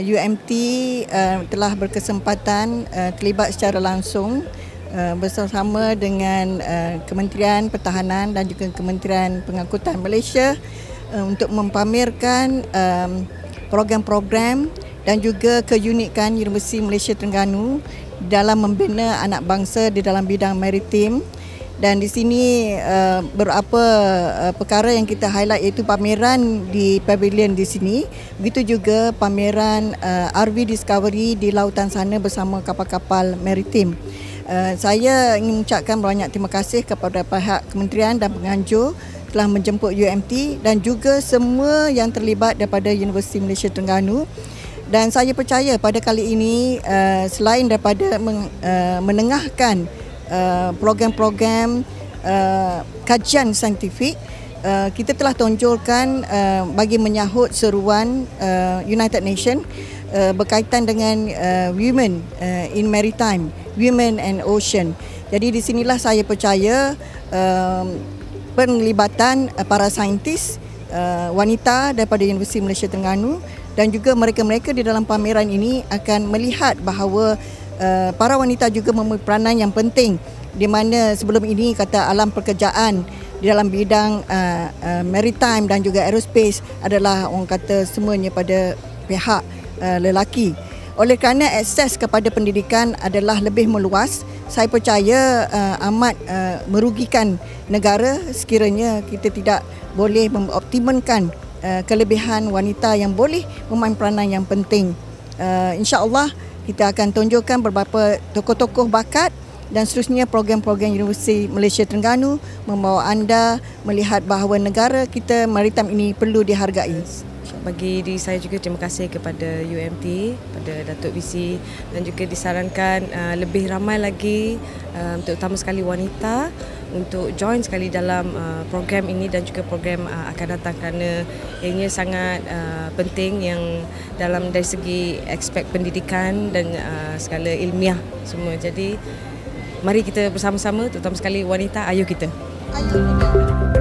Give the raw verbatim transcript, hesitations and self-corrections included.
U M T uh, telah berkesempatan uh, terlibat secara langsung uh, bersama dengan uh, Kementerian Pertahanan dan juga Kementerian Pengangkutan Malaysia uh, untuk mempamerkan um, program-program dan juga keunikan Universiti Malaysia Terengganu dalam membina anak bangsa di dalam bidang maritim. Dan di sini uh, beberapa uh, perkara yang kita highlight iaitu pameran di pavilion di sini, begitu juga pameran uh, R V Discovery di lautan sana bersama kapal-kapal maritim. Uh, saya ingin mengucapkan banyak terima kasih kepada pihak kementerian dan penganjur telah menjemput U M T dan juga semua yang terlibat daripada Universiti Malaysia Terengganu. Dan saya percaya pada kali ini uh, selain daripada men, uh, menengahkan Uh, program-program uh, kajian saintifik, uh, kita telah tonjolkan uh, bagi menyahut seruan uh, United Nations uh, berkaitan dengan uh, women uh, in maritime, women and ocean. Jadi di sinilah saya percaya uh, penglibatan uh, para saintis uh, wanita daripada Universiti Malaysia Terengganu dan juga mereka-mereka di dalam pameran ini akan melihat bahawa Uh, para wanita juga mempunyai peranan yang penting di mana sebelum ini kata alam pekerjaan di dalam bidang uh, uh, maritime dan juga aerospace adalah orang kata semuanya pada pihak uh, lelaki. Oleh kerana akses kepada pendidikan adalah lebih meluas, saya percaya uh, amat uh, merugikan negara sekiranya kita tidak boleh mengoptimalkan uh, kelebihan wanita yang boleh memain peranan yang penting. Uh, InsyaAllah kita akan tunjukkan beberapa tokoh-tokoh bakat dan seterusnya program-program Universiti Malaysia Terengganu membawa anda melihat bahawa negara kita maritim ini perlu dihargai. Bagi diri saya juga terima kasih kepada U M T, pada Datuk V C dan juga disarankan uh, lebih ramai lagi uh, terutama sekali wanita untuk join sekali dalam uh, program ini dan juga program uh, akan datang kerana ianya sangat uh, penting yang dalam dari segi aspek pendidikan dan uh, segala ilmiah semua. Jadi mari kita bersama-sama terutama sekali wanita, ayuh kita. Ayuh kita.